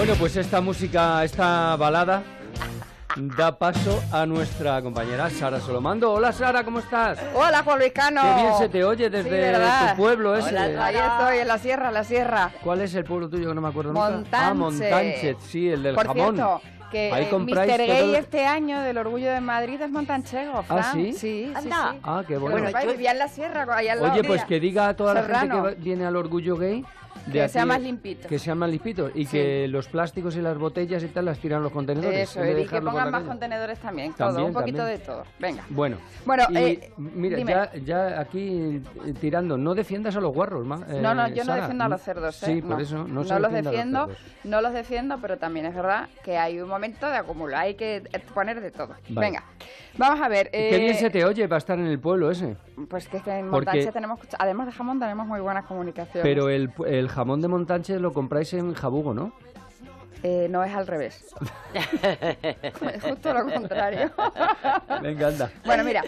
Bueno, pues esta música, esta balada, da paso a nuestra compañera Sara Solomando. Hola Sara, ¿cómo estás? Hola Juan Luis Cano. Qué bien se te oye desde tu pueblo ese. Hola, ahí estoy, en la sierra. ¿Cuál es el pueblo tuyo que no me acuerdo nunca? Montánchez. Montánchez, sí, el del jamón. Por cierto, que Ahí Mr. Gay este año del Orgullo de Madrid es montanchego, Fran. ¿Ah, sí? Sí. Ah, qué bueno. Yo vivía en la sierra, allá al lado. Oye, pues que diga a toda Serrano. la gente que viene al Orgullo Gay que sea más limpito. Que sean más limpitos y que los plásticos y las botellas y tal las tiran a los contenedores. Eso, y que pongan más contenedores también, todo, un poquito de todo. Venga. Bueno, mira, ya aquí tirando, no defiendas a los guarros, no, yo no defiendo a los cerdos, Sí, por eso no los defiendo, pero también es verdad que hay un momento de acumular, hay que poner de todo. Vale. Venga, vamos a ver. Qué bien se te oye para estar en el pueblo ese. Pues que en Montánchez tenemos, además de jamón, tenemos muy buenas comunicaciones. Pero el jamón de Montánchez lo compráis en Jabugo, ¿no? No, es al revés. Es justo lo contrario. Venga, anda. Bueno, mira,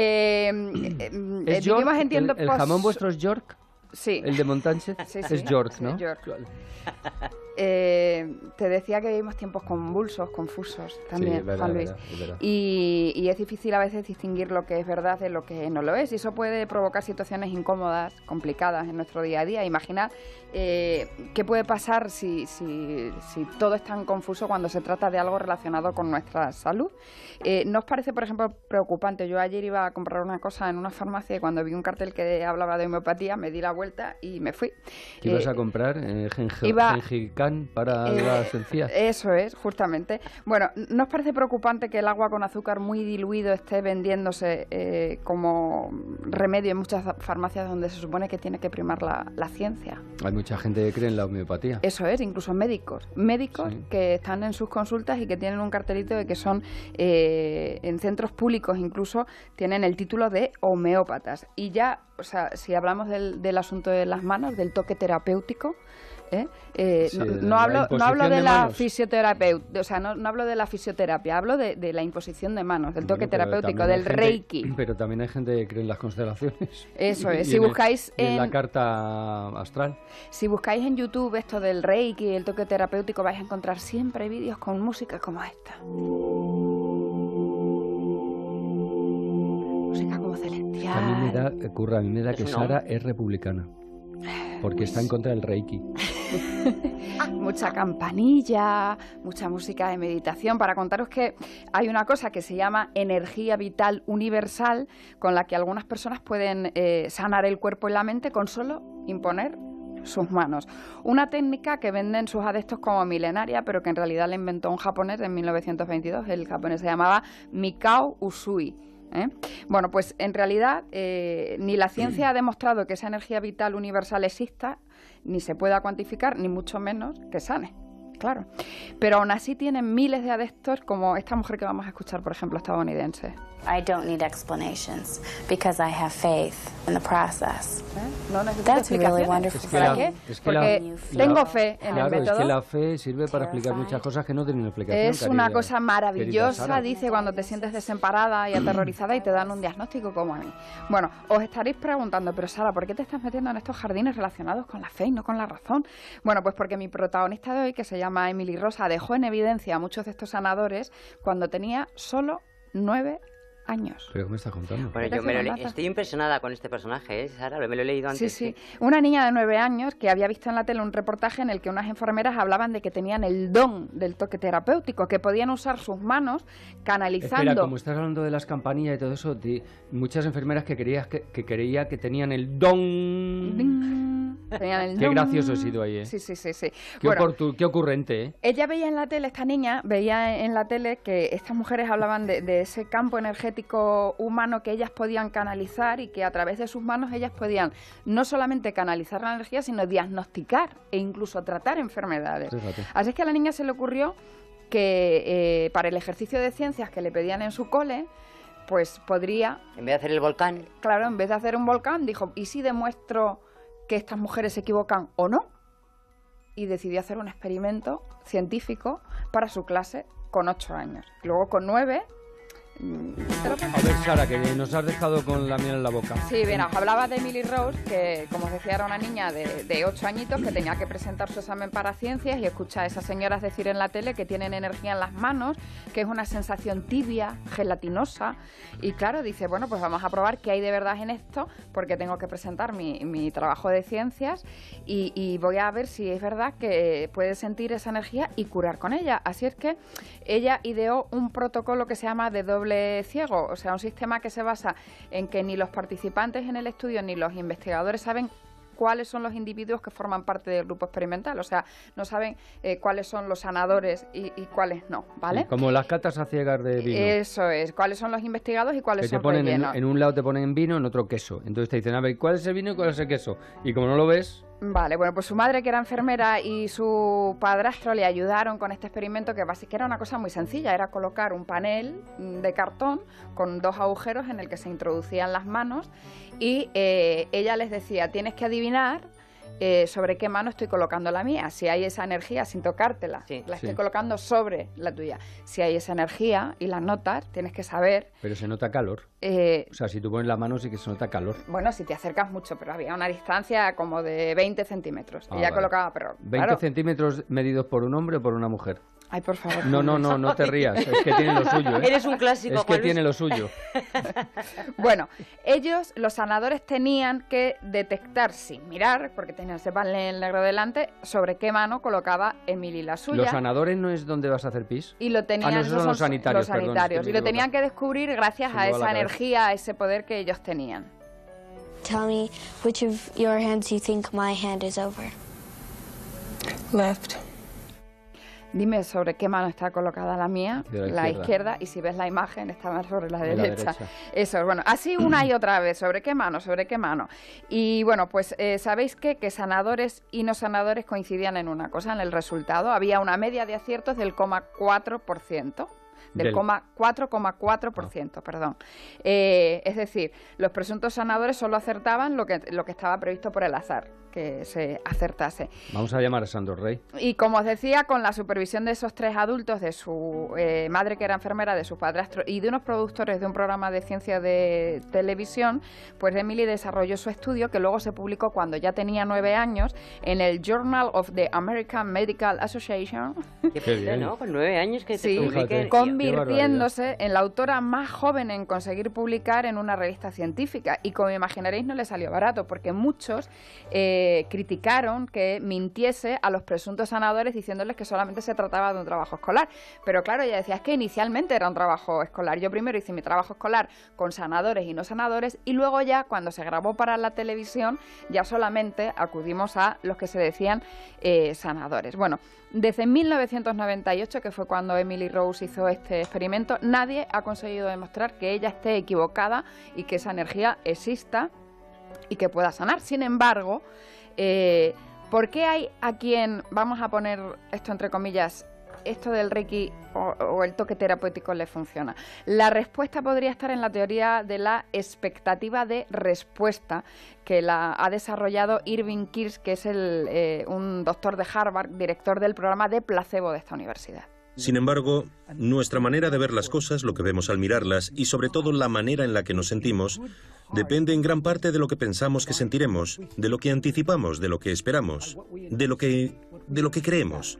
¿Es York? ¿El jamón vuestro es York? Sí. ¿El de Montánchez? Sí. Es York, ¿no? Es York. Te decía que vivimos tiempos convulsos, confusos también, verdad, Juan Luis. Es verdad. Y es difícil a veces distinguir lo que es verdad de lo que no lo es. Y eso puede provocar situaciones incómodas, complicadas en nuestro día a día. Imaginad qué puede pasar si todo es tan confuso cuando se trata de algo relacionado con nuestra salud. ¿No os parece, por ejemplo, preocupante? Yo ayer iba a comprar una cosa en una farmacia y cuando vi un cartel que hablaba de homeopatía me di la vuelta y me fui. ¿Qué ibas a comprar? Gengicán para las encías. Eso es, justamente. Bueno, ¿no os parece preocupante que el agua con azúcar muy diluido esté vendiéndose como remedio en muchas farmacias donde se supone que tiene que primar la ciencia? Hay mucha gente que cree en la homeopatía. Eso es, incluso médicos sí. Que están en sus consultas y que tienen un cartelito de que son en centros públicos incluso tienen el título de homeópatas. Y ya, o sea, si hablamos del asunto de las manos, del toque terapéutico, no hablo de la fisioterapia, o sea, no hablo de la fisioterapia, hablo de la imposición de manos, del toque terapéutico, del reiki. Pero también hay gente que cree en las constelaciones. Eso es, si buscáis en la carta astral. Si buscáis en YouTube esto del reiki y el toque terapéutico vais a encontrar siempre vídeos con música como esta. Música como celestial. A mí me da que Sara es republicana. Porque está en contra del Reiki. Mucha campanilla, mucha música de meditación. Para contaros que hay una cosa que se llama energía vital universal, con la que algunas personas pueden sanar el cuerpo y la mente con solo imponer sus manos. Una técnica que venden sus adeptos como milenaria, pero que en realidad la inventó un japonés en 1922. El japonés se llamaba Mikao Usui. Bueno, pues en realidad ni la ciencia ha demostrado que esa energía vital universal exista, ni se pueda cuantificar, ni mucho menos que sane. Claro. Pero aún así tienen miles de adeptos, como esta mujer que vamos a escuchar, por ejemplo, estadounidense. I don't need explanations because I have faith in the process. No necesito explicaciones. ¿Para qué? Porque tengo fe en el método. Es que la fe sirve para explicar muchas cosas que no tienen explicación. Es una cosa maravillosa, dice, cuando te sientes desamparada y aterrorizada y te dan un diagnóstico como a mí. Bueno, os estaréis preguntando, pero Sara, ¿por qué te estás metiendo en estos jardines relacionados con la fe y no con la razón? Bueno, pues porque mi protagonista de hoy, que se llama Emily Rosa, dejó en evidencia a muchos de estos sanadores cuando tenía solo 9 años. ¿Pero qué me estás contando? Bueno, yo estoy impresionada con este personaje, Sara, me lo he leído antes. Sí. Una niña de 9 años que había visto en la tele un reportaje en el que unas enfermeras hablaban de que tenían el don del toque terapéutico, que podían usar sus manos canalizando... Espera, como estás hablando de las campanillas y todo eso, muchas enfermeras que creía que tenían el don... Qué gracioso he sido ahí, ¿eh? Sí. Qué ocurrente, ¿eh? Ella veía en la tele, esta niña veía en la tele que estas mujeres hablaban de ese campo energético humano que ellas podían canalizar y que a través de sus manos ellas podían no solamente canalizar la energía, sino diagnosticar e incluso tratar enfermedades. Fíjate. Así es que a la niña se le ocurrió que para el ejercicio de ciencias que le pedían en su cole, pues podría... En vez de hacer el volcán. Claro, en vez de hacer un volcán, dijo, ¿y si demuestro que estas mujeres se equivocan o no? Y decidió hacer un experimento científico para su clase con 8 años. Luego con 9 A ver, Sara, que nos has dejado con la miel en la boca. Sí, bien, os hablaba de Emily Rose, que como os decía era una niña de 8 añitos que tenía que presentar su examen para ciencias y escucha a esas señoras decir en la tele que tienen energía en las manos, que es una sensación tibia, gelatinosa, y claro, dice, bueno, pues vamos a probar qué hay de verdad en esto, porque tengo que presentar mi trabajo de ciencias y voy a ver si es verdad que puede sentir esa energía y curar con ella. Así es que ella ideó un protocolo que se llama de doble ciego, o sea, un sistema que se basa en que ni los participantes en el estudio ni los investigadores saben cuáles son los individuos que forman parte del grupo experimental, o sea, no saben cuáles son los sanadores y cuáles no, ¿vale? Sí, como las catas a ciegas de vino. Eso es, cuáles son los investigados y cuáles que te son ponen rellenos. en un lado te ponen vino, en otro queso. Entonces te dicen, a ver, ¿cuál es el vino y cuál es el queso? Y como no lo ves... Vale, bueno, pues su madre, que era enfermera, y su padrastro le ayudaron con este experimento que básicamente era una cosa muy sencilla, era colocar un panel de cartón con 2 agujeros en el que se introducían las manos y ella les decía, tienes que adivinar sobre qué mano estoy colocando la mía. Si hay esa energía sin tocártela, la estoy colocando sobre la tuya. Si hay esa energía y la notas, tienes que saber... Pero se nota calor. O sea, si tú pones la mano sí que se nota calor. Bueno, si te acercas mucho, pero había una distancia como de 20 centímetros. Ella vale. colocaba, pero... 20 claro. centímetros medidos por un hombre o por una mujer. Ay, por favor. No te rías, es que tiene lo suyo, ¿eh? Eres un clásico, Es que Juan Luis. tiene lo suyo. Bueno, ellos, los sanadores, tenían que detectar sin mirar, porque tenían ese panel negro delante, sobre qué mano colocaba Emily la suya. ¿Los sanadores no es donde vas a hacer pis? Y lo tenían, esos son los sanitarios, los sanitarios. perdón, Y lo tenían que descubrir gracias a esa energía, a ese poder que ellos tenían. Tell me which of your hands you think my hand is over. Left. Dime sobre qué mano está colocada la mía, la izquierda, y si ves la imagen estaba sobre la derecha. Eso, bueno, así una y otra vez, sobre qué mano. Y bueno, pues sabéis que sanadores y no sanadores coincidían en una cosa, en el resultado. Había una media de aciertos del 0,4%. Del 4,4%, perdón. Es decir, los presuntos sanadores solo acertaban lo que estaba previsto por el azar, que se acertase. Vamos a llamar a Sandro Rey. Y como os decía, con la supervisión de esos 3 adultos, de su madre que era enfermera, de su padrastro y de unos productores de un programa de ciencia de televisión, pues Emily desarrolló su estudio, que luego se publicó cuando ya tenía 9 años en el Journal of the American Medical Association. Qué bien, ¿no? Con 9 años que te publiquen. Convirtiéndose en la autora más joven en conseguir publicar en una revista científica. Y como imaginaréis, no le salió barato, porque muchos criticaron que mintiese a los presuntos sanadores diciéndoles que solamente se trataba de un trabajo escolar. Pero claro, ella decía, es que inicialmente era un trabajo escolar. Yo primero hice mi trabajo escolar con sanadores y no sanadores, y luego ya, cuando se grabó para la televisión, ya solamente acudimos a los que se decían sanadores. Bueno, desde 1998, que fue cuando Emily Rose hizo este experimento, nadie ha conseguido demostrar que ella esté equivocada y que esa energía exista y que pueda sanar. Sin embargo, ¿por qué hay a quien, vamos a poner esto entre comillas, esto del Reiki o el toque terapéutico le funciona? La respuesta podría estar en la teoría de la expectativa de respuesta, que la ha desarrollado Irving Kirsch, que es un doctor de Harvard, director del programa de placebo de esta universidad. Sin embargo, nuestra manera de ver las cosas, lo que vemos al mirarlas y sobre todo la manera en la que nos sentimos, depende en gran parte de lo que pensamos que sentiremos, de lo que anticipamos, de lo que esperamos, de lo que creemos.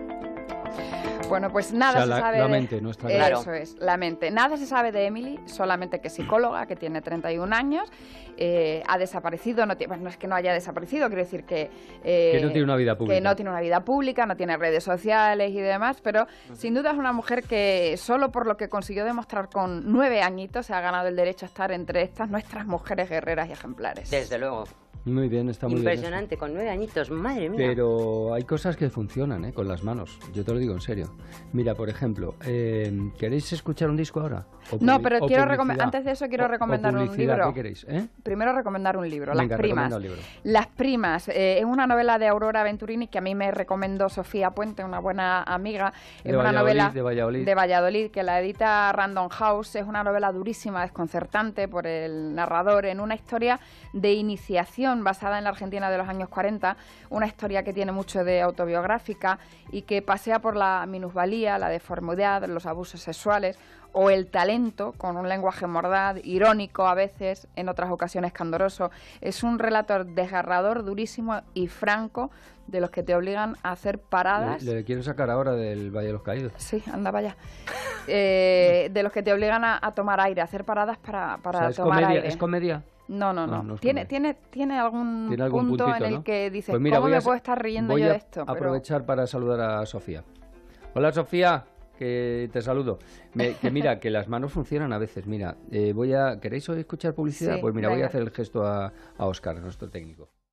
Bueno, pues nada se sabe la mente, nuestra mente. Eso es, la mente. Nada se sabe de Emily, solamente que es psicóloga, que tiene 31 años, ha desaparecido, no es que no haya desaparecido, quiero decir que no tiene una vida pública. Que no tiene una vida pública, no tiene redes sociales y demás, pero sin duda es una mujer que solo por lo que consiguió demostrar con 9 añitos se ha ganado el derecho a estar entre estas nuestras mujeres guerreras y ejemplares. Desde luego. Muy bien, está muy impresionante, bien. con 9 añitos, madre mía. Pero hay cosas que funcionan, con las manos. Yo te lo digo en serio. Mira, por ejemplo, ¿queréis escuchar un disco ahora? No, pero quiero antes de eso quiero recomendar un libro. ¿Qué queréis? Primero recomendar un libro, Venga, Las Primas. Las Primas, es una novela de Aurora Venturini que a mí me recomendó Sofía Puente, una buena amiga. Es una novela de Valladolid, que la edita Random House. Es una novela durísima, desconcertante por el narrador, en una historia de iniciación ficción basada en la Argentina de los años 40, una historia que tiene mucho de autobiográfica y que pasea por la minusvalía, la deformidad, los abusos sexuales o el talento, con un lenguaje mordaz, irónico a veces, en otras ocasiones candoroso. Es un relato desgarrador, durísimo y franco, de los que te obligan a hacer paradas. Le quiero sacar ahora del Valle de los Caídos. Sí, anda, vaya. De los que te obligan a tomar aire, a hacer paradas para O sea, tomar aire. ¿Es comedia? No. No es Tiene Tiene algún algún punto puntito, en el ¿no? que dices, Pues mira, ¿cómo me puedo estar riendo yo de esto? Voy a aprovechar para saludar a Sofía. Hola, Sofía, que te saludo. Que mira, que las manos funcionan a veces. Mira, ¿queréis escuchar publicidad? Sí, Pues mira, voy a venga. hacer el gesto a Óscar, nuestro técnico.